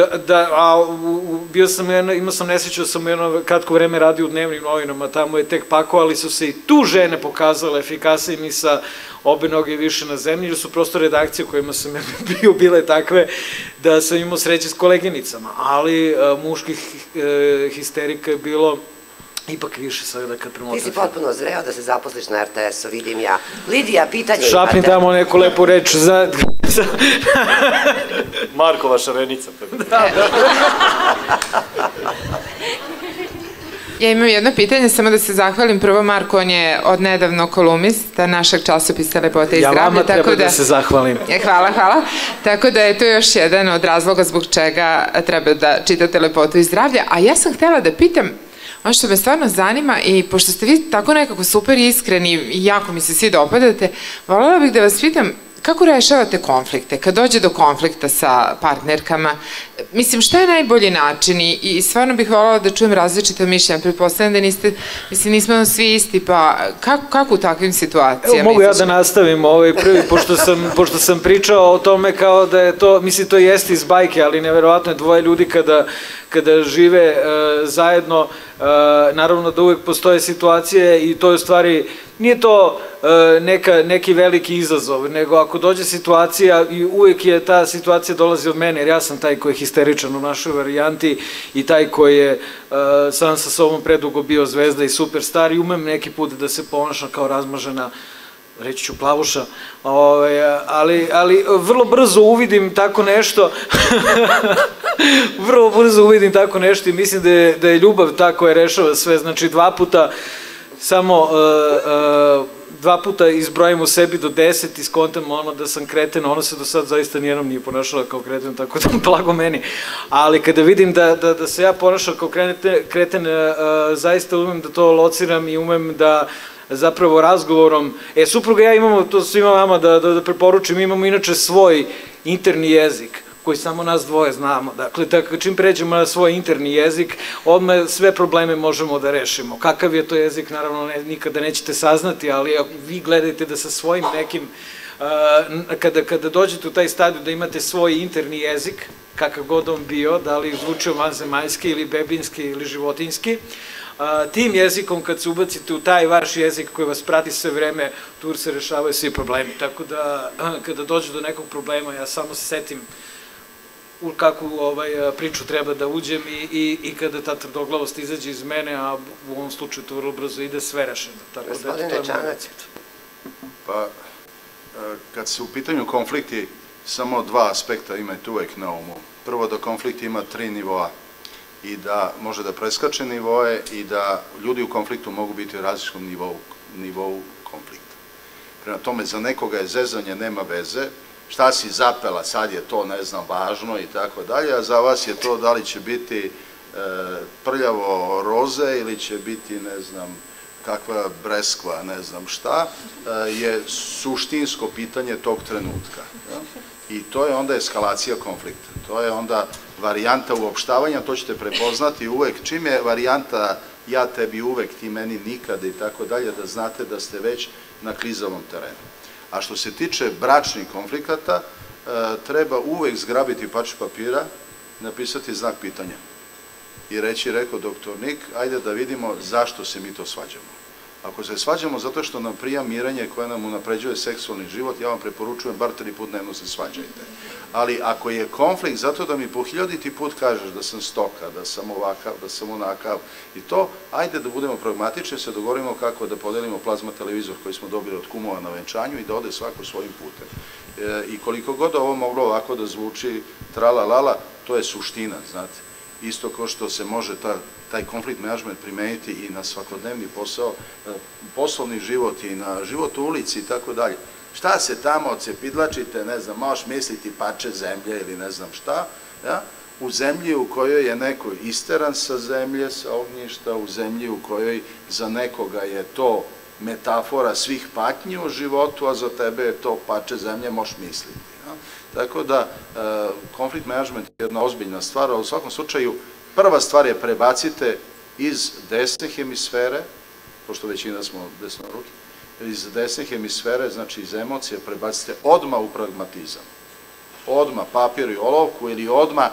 imao sam nesreću da sam jedno kratko vreme radio u dnevnim novinama, tamo je tek pako, ali su se i tu žene pokazale efikasnijim i sa obe noge više na zemlji, jer su prosto redakcije kojima sam bio bile takve da sam imao sreće s koleginicama, ali muških histerika je bilo ipak više sada kad premotam. Ti si potpuno zreo da se zaposliš na RTS-u, vidim ja. Lidija, pitanje imate. Šapni tamo neku lepu reč za... Markova šarenica. Ja imam jedno pitanje, samo da se zahvalim. Prvo, Marko, on je odnedavno kolumnista našeg časopisa Lepota i zdravlje. Ja vama treba da se zahvalim. Hvala. Tako da je to još jedan od razloga zbog čega treba da čitate Lepotu i zdravlje. A ja sam htela da pitam, ono što me stvarno zanima, i pošto ste vi tako nekako super iskreni i jako mi se svi dopadate, voljela bih da vas pitam kako rešavate konflikte, kad dođe do konflikta sa partnerkama, mislim, šta je najbolji način i stvarno bih voljela da čujem različite mišljenja, pretpostavljam da niste, mislim, nismo svi isti, pa kako u takvim situacijama? Evo, mogu ja da nastavim prvi, pošto sam pričao o tome kao da je to, mislim, to jeste iz bajke, ali neverovatno je dvoje ljudi kada žive zajedno, naravno da uvek postoje situacije i to je u stvari, nije to neki veliki izazov, nego ako dođe situacija i uvek je ta situacija dolazi od mene, jer ja sam taj koji je histeričan u našoj varijanti i taj koji je sam sa sobom predugo bio zvezda i superstar i umem neki put da se ponašam kao razmažena, reći ću plavuša, ali vrlo brzo uvidim tako nešto, i mislim da je ljubav ta koja rešava sve, znači dva puta izbrojim u sebi do 10 i skontam ono da sam kreten, ono se do sad zaista nijednom nije ponašala kao kreten, tako da blago meni, ali kada vidim da se ja ponašam kao kreten, zaista umem da to lociram i umem da zapravo razgovorom, supruga i ja imamo, to svima vama da preporučim, imamo inače svoj interni jezik, koji samo nas dvoje znamo. Dakle, čim pređemo na svoj interni jezik, odmah sve probleme možemo da rešimo. Kakav je to jezik, naravno, nikada nećete saznati, ali vi gledajte da sa svojim nekim, kada dođete u taj stadiju da imate svoj interni jezik, kakav god on bio, da li zvučio vanzemaljski ili bebinski ili životinjski, tim jezikom kad se ubacite u taj vaš jezik koji vas prati sve vreme, tu se rešavaju svi problemi. Tako da, kada dođe do nekog problema, ja samo se setim u kakvu priču treba da uđem i kada ta tvrdoglavost izađe iz mene, a u ovom slučaju to vrlo brzo ide, sve rešeno. Gospodine Čanac. Pa, kad se u pitanju konflikti, samo dva aspekta imajte uvek na umu. Prvo, da konflikt ima 3 nivoa i da može da preskače nivoe i da ljudi u konfliktu mogu biti u različitom nivou konflikta. Prema tome, za nekoga je zezanje, nema veze, šta si zapela, sad je to, ne znam, važno i tako dalje, a za vas je to da li će biti prljavo roze ili će biti, ne znam, kakva breskva, ne znam šta, je suštinsko pitanje tog trenutka. I to je onda eskalacija konflikta. To je onda varijanta uopštavanja, to ćete prepoznati uvek. Čim je varijanta ja tebi uvek, ti meni nikada i tako dalje, da znate da ste već na klizavom terenu. A što se tiče bračnih konflikata, treba uvek zgrabiti parče papira, napisati znak pitanja i reći, rekao doktor Nik, ajde da vidimo zašto se mi to svađamo. Ako se svađamo zato što nam prija mirenje koje nam unapređuje seksualni život, ja vam preporučujem bar 3 puta dnevno se svađajte. Ali ako je konflikt zato da mi po 1000. put kažeš da sam stoka, da sam ovakav, da sam onakav i to, ajde da budemo pragmatični, se dogovorimo kako da podelimo plazma televizor koji smo dobili od kumova na venčanju i da ode svako svojim putem. I koliko god ovo moglo ovako da zvuči tralalala, to je suština, znate. Isto kao što se može taj konflikt menadžment primeniti i na svakodnevni posao, poslovni život i na život u ulici i tako dalje. Šta se tamo ocepidlačite, ne znam, možeš misliti parče zemlje ili ne znam šta, u zemlji u kojoj je neko isteran sa zemlje, sa ognjišta, u zemlji u kojoj za nekoga je to metafora svih patnji u životu, a za tebe je to parče zemlje, možeš misliti. Tako da, konflikt menadžment je jedna ozbiljna stvar, ali u svakom slučaju, prva stvar je prebacite iz desne hemisfere, pošto većina smo desnoruki, iz desne hemisfere, znači iz emocije, prebacite odmah u pragmatizam. Odmah papir i olovku ili odmah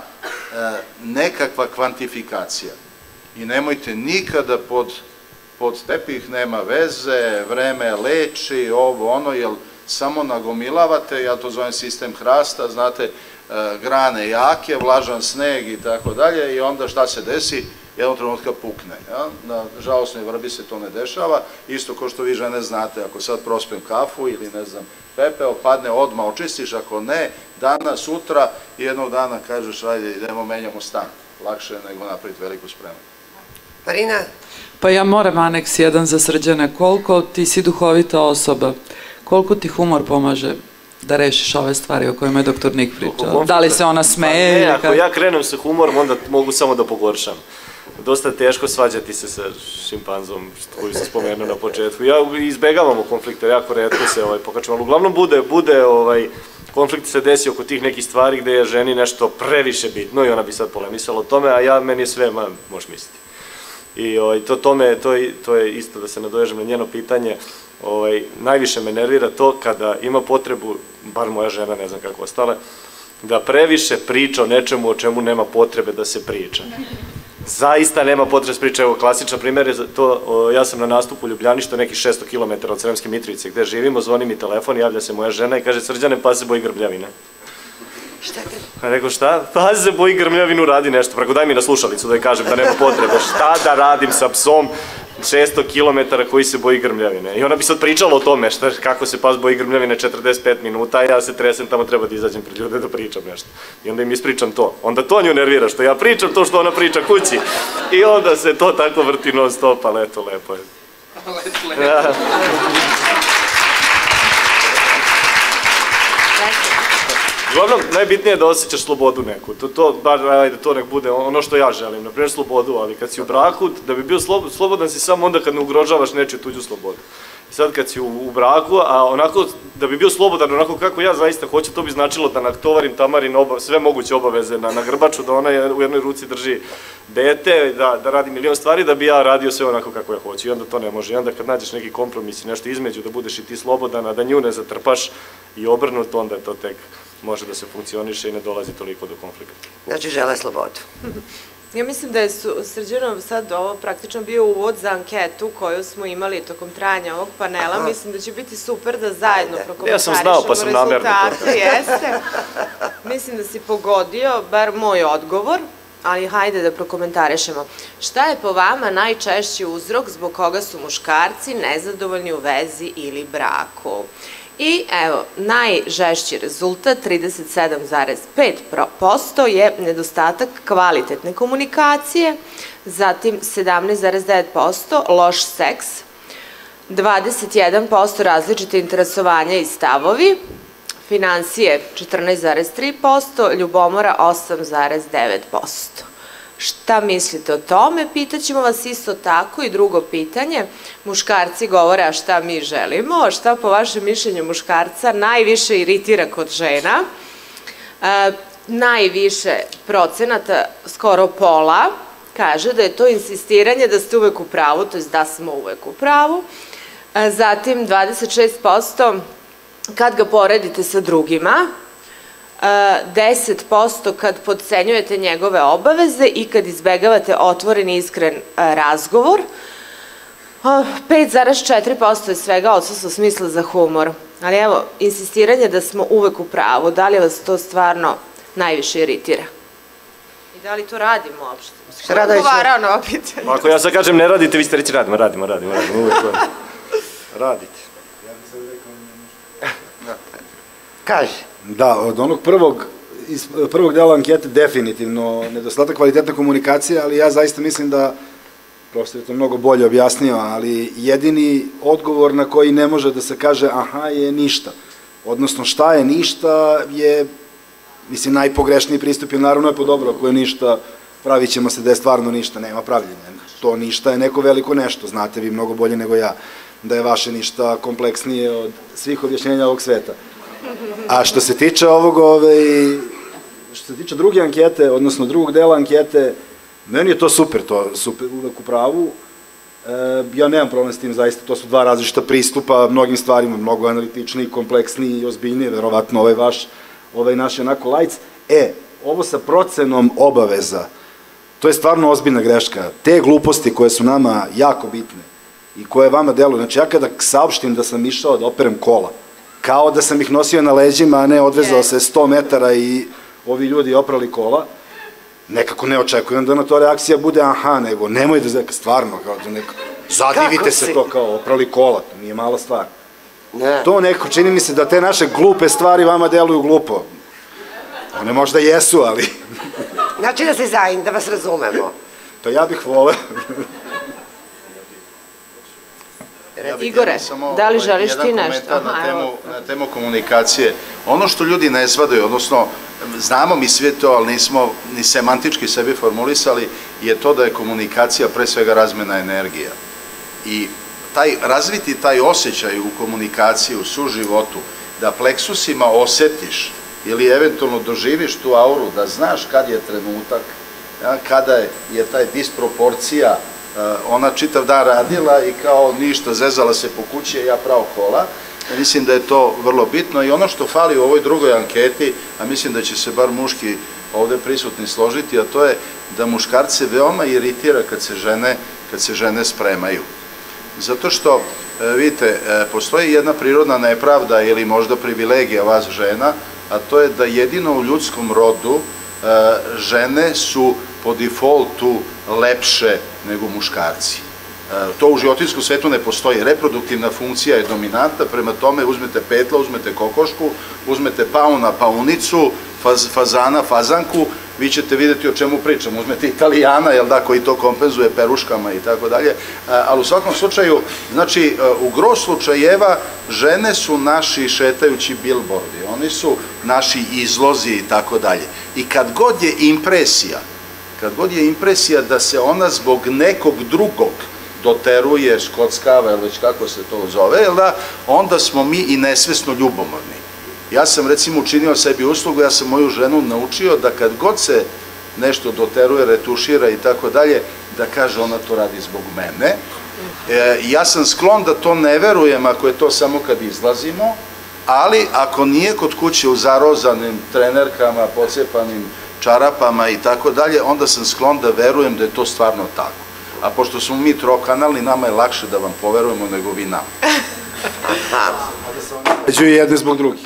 nekakva kvantifikacija. I nemojte nikada pod tepih, nema veze, vreme leči, ovo ono, jer samo nagomilavate, ja to zovem sistem hrasta, znate, grane jake, vlažan sneg i tako dalje i onda šta se desi? Jednog trenutka pukne. Na žalostnoj vrbi se to ne dešava, isto kao što vi žene znate, ako sad prospem kafu ili ne znam, pepeo, padne odmah, očistiš, ako ne, danas, sutra, jednog dana kažeš, ajde, idemo, menjamo stan. Lakše je nego napraviti veliku spremu. Marina? Pa ja moram aneks jedan za Srđana. Koliko ti si duhovita osoba, koliko ti humor pomaže da rešiš ove stvari o kojima je doktor Nik pričao? Da li se ona smeje? Ne, ako ja krenem sa humorom, onda mogu samo da pogoršam. Dosta teško svađati se sa šimpanzom, koju sam spomenuo na početku. Ja izbegavamo konflikte, jako retko se pokačem, ali uglavnom bude konflikt se desi oko tih nekih stvari gde je ženi nešto previše bitno i ona bi sad polemisala o tome, a meni je sve, možeš misliti. I to je isto da se nadovežem na njeno pitanje, najviše me nervira to kada ima potrebu, bar moja žena, ne znam kako ostale, da previše priča o nečemu o čemu nema potrebe da se priča. Zaista nema potrebe da se priča, evo klasičan primjer je to, ja sam na nastupu u Ljubljani, što je nekih 600 km od Sremske Mitrovice, gde živimo, zvoni mi telefon, javlja se moja žena i kaže, Srđane, pa se boji grmljavine. Šta te? A rekao, šta? Pa se boji grmljavinu, radi nešto. Preko daj mi na slušalicu da joj kažem da nema potrebe. Šta da radim sa psom 600 km koji se boji grmljavine? I ona bi sad pričala o tome, kako se pas boji grmljavine 45 minuta, a ja se tresem, tamo treba da izađem pred ljude da pričam nešto. I onda im ispričam to. Onda to nju nervira, što ja pričam to što ona priča kući. I onda se to tako vrti non stop, ali eto, lepo je. Lepo. Uglavnom, najbitnije je da osjećaš slobodu neku, to nek bude ono što ja želim, na primjer slobodu, ali kad si u braku, da bi bio slobodan si samo onda kad ne ugrožavaš nečiju tuđu slobodu. Sad kad si u braku, a onako, da bi bio slobodan onako kako ja zaista hoću, to bi značilo da natovarim Tamarin sve moguće obaveze na grbaču, da ona u jednoj ruci drži dete, da radi milion stvari, da bi ja radio sve onako kako ja hoću i onda to ne može. I onda kad nađeš neki kompromis i nešto između, da budeš i ti slobodan, a da nju ne zatrpaš i obrnuto, onda to tek može da se funkcioniše i ne dolazi toliko do konflikta. Znači, žele slobodu. Ja mislim da je Srđanov sad ovo praktično bio uvod za anketu koju smo imali tokom trajanja ovog panela. Mislim da će biti super da zajedno prokomentarišemo rezultate. Jeste. Mislim da si pogodio, bar moj odgovor, ali hajde da prokomentarišemo. Šta je po vama najčešći uzrok zbog koga su muškarci nezadovoljni u vezi ili braku? I evo, najžešći rezultat, 37,5% je nedostatak kvalitetne komunikacije, zatim 17,9% loš seks, 21% različite interesovanja i stavovi, finansije 14,3%, ljubomora 8,9%. Šta mislite o tome? Pitaćemo vas isto tako i drugo pitanje. Muškarci govore, a šta mi želimo? A šta po vašem mišljenju muškarca najviše iritira kod žena? Najviše procenata, skoro pola, kaže da je to insistiranje da ste uvek u pravu, to je da smo uvek u pravu. Zatim 26% kad ga poredite sa drugima, 10% kad podcenjujete njegove obaveze i kad izbegavate otvoren i iskren razgovor, 5,4% je svega odsustvo smisla za humor. Ali evo, insistiranje da smo uvek u pravu, da li vas to stvarno najviše iritira? I da li to radimo uopšte? Što odgovarao na ovo pitanje? Ako ja sad kažem ne radite, vi ste reći radimo, uvek radite. Kaži. Da, od onog prvog dela ankete definitivno nedostatak kvalitetne komunikacije, ali ja zaista mislim da, prosto je to mnogo bolje objasnio, ali jedini odgovor na koji ne može da se kaže aha je ništa. Odnosno šta je ništa je, mislim, najpogrešniji pristup je naravno je po dobro, ako je ništa, pravit ćemo se da je stvarno ništa, nema pravljenja. To ništa je neko veliko nešto, znate vi mnogo bolje nego ja, da je vaše ništa kompleksnije od svih objašnjenja ovog sveta. A što se tiče što se tiče druge ankete, odnosno drugog dela ankete, meni je to super, uvek u pravu. Ja nemam problem s tim, zaista, to su dva različita pristupa mnogim stvarima, mnogo analitičniji, kompleksniji i ozbiljniji, verovatno ovaj naš je onako lajc. Ovo sa procenom obaveza, to je stvarno ozbiljna greška. Te gluposti koje su nama jako bitne i koje vama deluju, znači ja kada saopštim da sam išao da operem kola, kao da sam ih nosio na leđima, a ne odvezao se 100 metara i ovi ljudi oprali kola, nekako ne očekujem da na to reakcija bude aha, nego nemoj da stvarno, kao da neko, zadivite se to kao oprali kola, to nije mala stvar. To neko, čini mi se da te naše glupe stvari vama deluju glupo. One možda jesu, ali... Znači da se zajedno, da vas razumemo. To ja bih voleo. Igore, da li želiš ti nešto? Jedan komentar na temu komunikacije. Ono što ljudi ne shvataju, odnosno, znamo mi sve to, ali nismo ni semantički sebi formulisali, je to da je komunikacija pre svega razmena energija. I razviti taj osjećaj u komunikaciji, u suživotu, da pleksusima osetiš ili eventualno doživiš tu auru, da znaš kad je trenutak, kada je taj disproporcija, ona čitav dan radila i kao ništa, zezala se po kući, ja pravo kola. Mislim da je to vrlo bitno i ono što fali u ovoj drugoj anketi, a mislim da će se bar muški ovde prisutni složiti, a to je da muškarce veoma iritira kad se žene spremaju. Zato što, vidite, postoji jedna prirodna nepravda ili možda privilegija vas žena, a to je da jedino u ljudskom rodu žene su po defaultu lepše nego muškarci. To u životinskom svetu ne postoji. Reproduktivna funkcija je dominanta, prema tome uzmete petla, uzmete kokošku, uzmete pauna, paunicu, fazana, fazanku, vi ćete videti o čemu pričam. Uzmete Italijana, jel da, koji to kompenzuje peruškama i tako dalje. Ali u svakom slučaju, znači, u gro slučajeva žene su naši šetajući bilbordi, oni su naši izlozi i tako dalje. I kad god je impresija da se ona zbog nekog drugog doteruje, škockava, ili već kako se to zove, onda smo mi i nesvesno ljubomorni. Ja sam recimo učinio sebi uslugu, ja sam moju ženu naučio da kad god se nešto doteruje, retušira i tako dalje, da kaže ona to radi zbog mene. Ja sam sklon da to ne verujem ako je to samo kad izlazimo, ali ako nije kod kuće u zarozanim trenerkama, pocepanim čarapama i tako dalje, onda sam sklon da verujem da je to stvarno tako. A pošto smo mi trokanalni, nama je lakše da vam poverujemo nego vi nam. Među i jedne zbog drugih.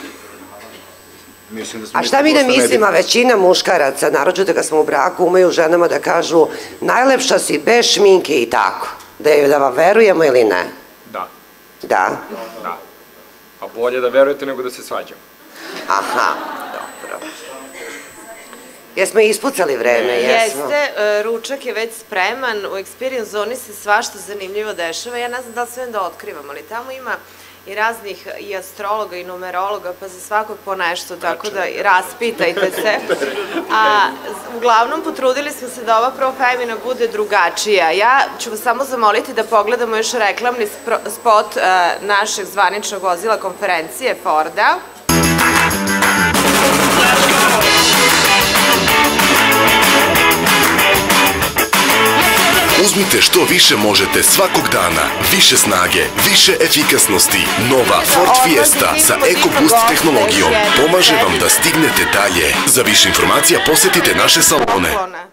A šta mi da mislimo, većina muškaraca, naročito kad smo u braku, umeju ženama da kažu najlepša si bez šminke i tako. Da vam verujemo ili ne? Da. Da? Da. Pa bolje da verujete nego da se svađamo. Aha, dobro. Jesmo ispucali vreme, jesmo? Jeste, ručak je već spreman, u Experience zoni se svašta zanimljivo dešava, ja ne znam da li sve da otkrivam, ali tamo ima i raznih i astrologa i numerologa, pa za svakog po nešto, tako da raspitajte se. A uglavnom potrudili smo se da ova Pro Femina bude drugačija. Ja ću vas samo zamoliti da pogledamo još reklamni spot našeg zvaničnog vozila konferencije Forda. Uzmite što više možete svakog dana. Više snage, više efikasnosti. Nova Ford Fiesta sa EcoBoost tehnologijom pomaže vam da stignete dalje. Za više informacija posetite naše salone.